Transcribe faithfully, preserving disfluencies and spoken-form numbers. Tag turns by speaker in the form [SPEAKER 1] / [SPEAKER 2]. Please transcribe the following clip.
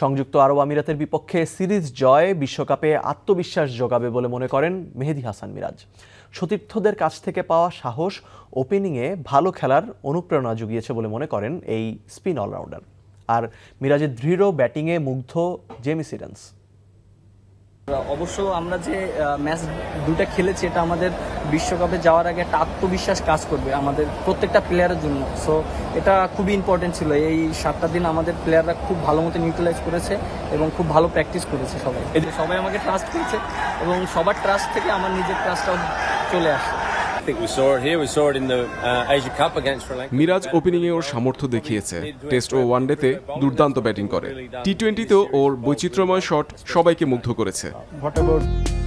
[SPEAKER 1] সংযুক্ত আরব আমিরাতের বিপক্ষে সিরিজ জয় বিশ্বকাপে আত্মবিশ্বাস যোগাবে বলে মনে করেন মেহেদী হাসান মিরাজ। সতীর্থদের কাছ থেকে পাওয়া সাহস ওপেনিংয়ে ভালো খেলার অনুপ্রেরণা জুগিয়েছে বলে মনে করেন এই স্পিন অলরাউন্ডার। আর মিরাজের দৃঢ় ব্যাটিংয়ে মুগ্ধ জেমি সিডেন্স।
[SPEAKER 2] অবশ্য আমরা যে ম্যাচ দুটা খেলেছি এটা আমাদের বিশ্বকাপে যাওয়ার আগে একটা আত্মবিশ্বাস কাজ করবে আমাদের প্রত্যেকটা প্লেয়ারের জন্য। সো এটা খুবই ইম্পর্টেন্ট ছিল। এই সাতটা দিন আমাদের প্লেয়াররা খুব ভালো মতো নিউট্রালাইজ করেছে এবং খুব ভালো প্র্যাকটিস করেছে সবাই। সবাই আমাকে ট্রাস্ট করেছে এবং সবার ট্রাস্ট থেকে আমার নিজের ট্রাস্টটাও চলে আসছে।
[SPEAKER 3] মিরাজ ওপেনিংয়ে ওর সামর্থ্য দেখিয়েছে। টেস্ট ও ওয়ানডেতে দুর্দান্ত ব্যাটিং করে। টি টোয়েন্টিতেও ওর বৈচিত্র্যময় শট সবাইকে মুগ্ধ করেছে।